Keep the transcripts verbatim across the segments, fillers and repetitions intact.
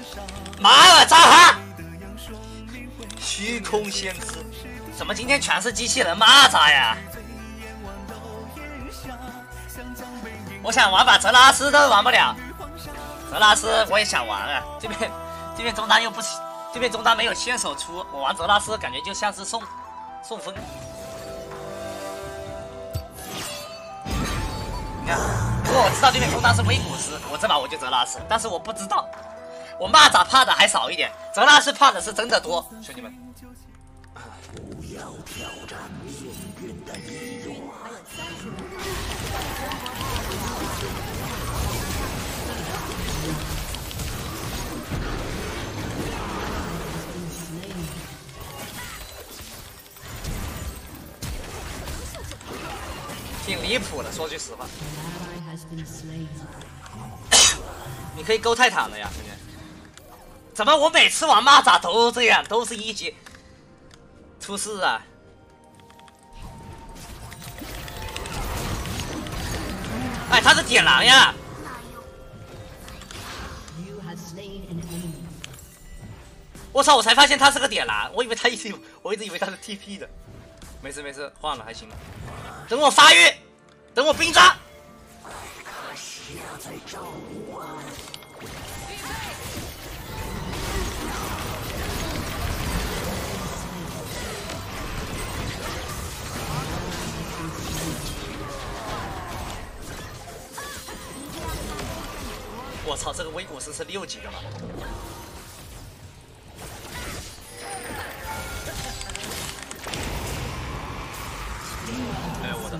马尔扎哈，虚空先知，怎么今天全是机器人蚂蚱呀？我想玩把泽拉斯都玩不了，泽拉斯我也想玩啊，这边这边中单又不，这边中单没有先手出，我玩泽拉斯感觉就像是送送分。你看，如果我知道对面中单是微古斯，我这把我就泽拉斯，但是我不知道。我蚂蚱怕的还少一点，泽拉斯怕的是真的多，兄弟们。不要挑战命运的意愿。挺离谱的，说句实话。你可以勾泰坦了呀，兄弟。怎么我每次玩蚂蚱都这样，都是一级出事啊？哎，他是点狼呀！我操！我才发现他是个点狼，我以为他一直，我一直以为他是 T P 的。没事没事，换了还行。等我发育，等我冰扎。我操，这个微古斯是六级的吗？哎，我的！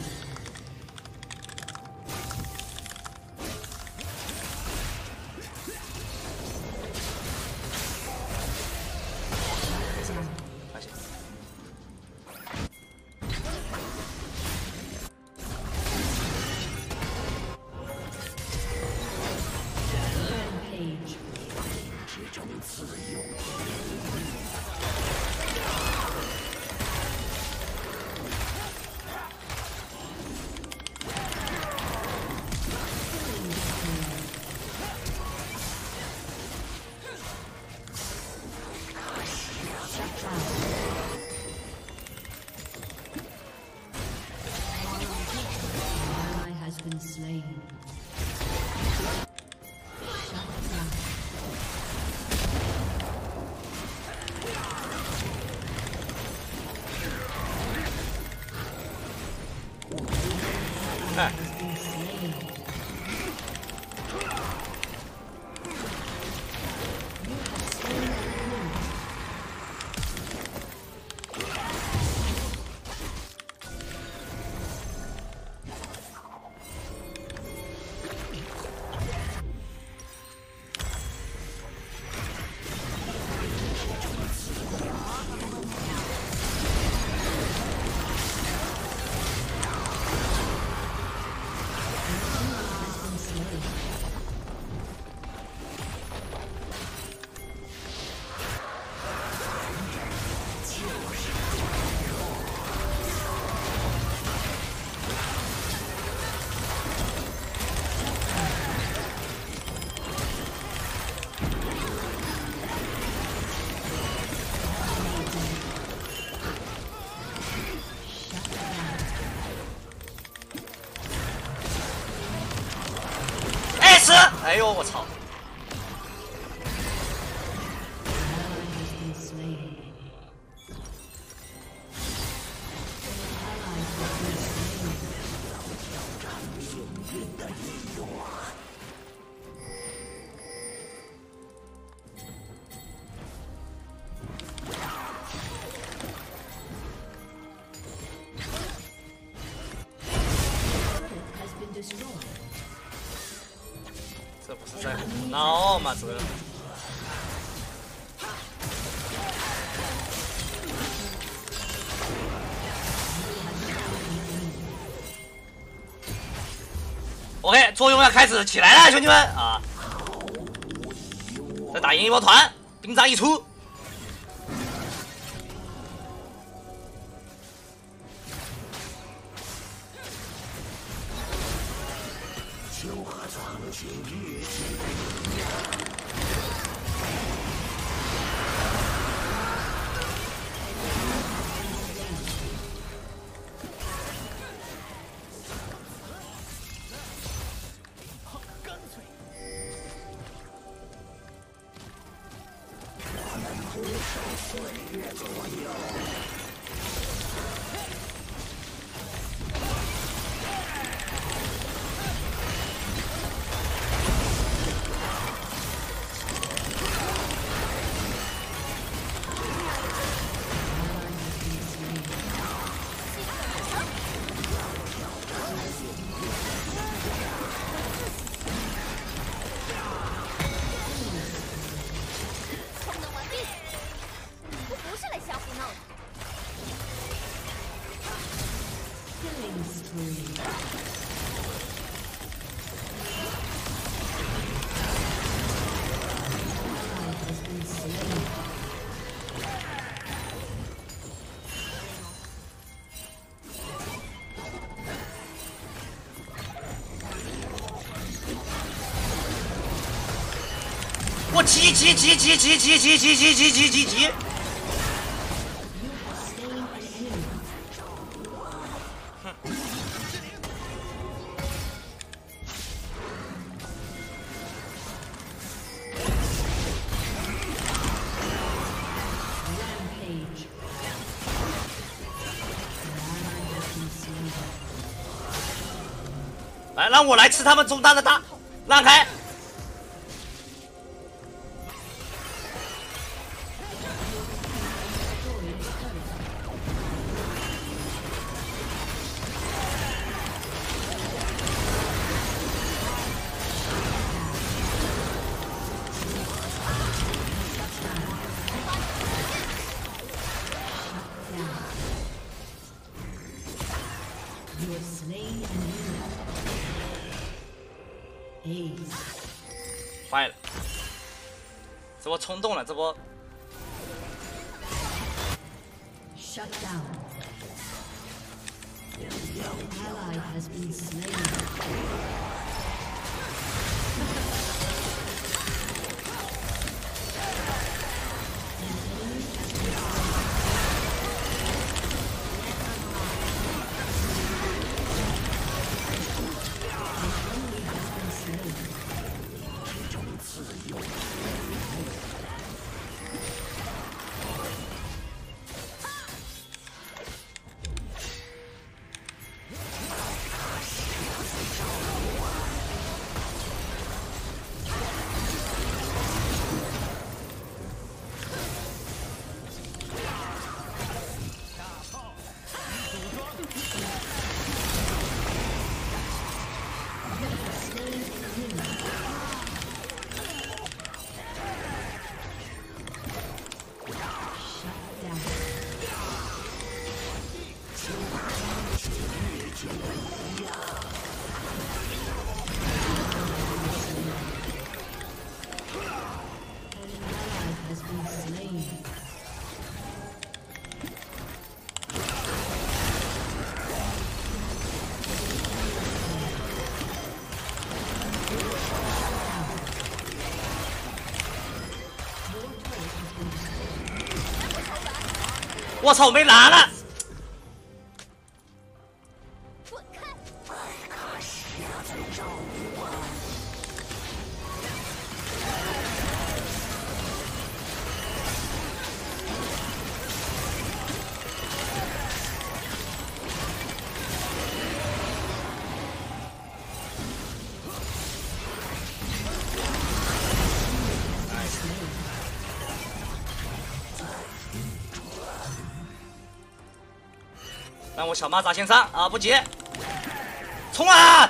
发现。哎，哎呦我操！这不是在胡闹吗？这，OK， 作用要开始起来了，兄弟们啊！再打赢一波团，兵扎一出。 我急急急急急急急急急急急急急！来，让我来吃他们中单的大，让开！ 坏了，这波冲动了，这波。Shut down. Ally has been slain. 我操，没蓝了！让我小蚂蚱先上啊！不急，冲啊！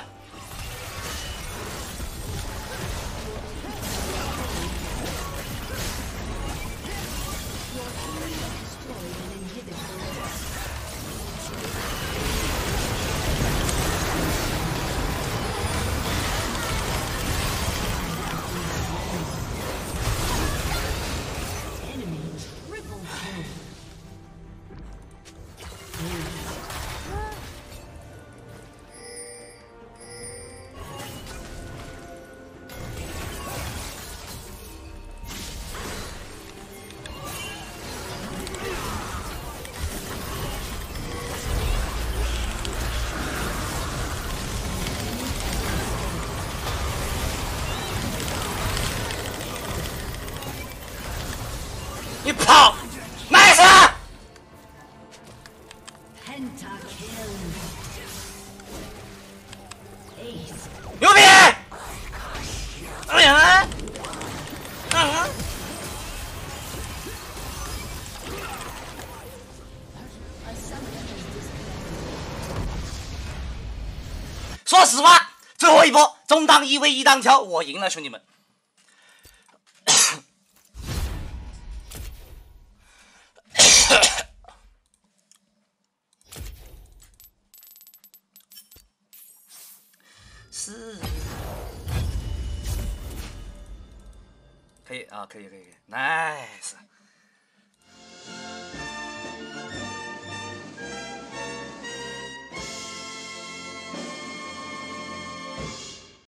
你跑！ 十万，最后一波中档一 v 一档桥，我赢了，兄弟们。是，可以啊，可以可以可以 ，nice。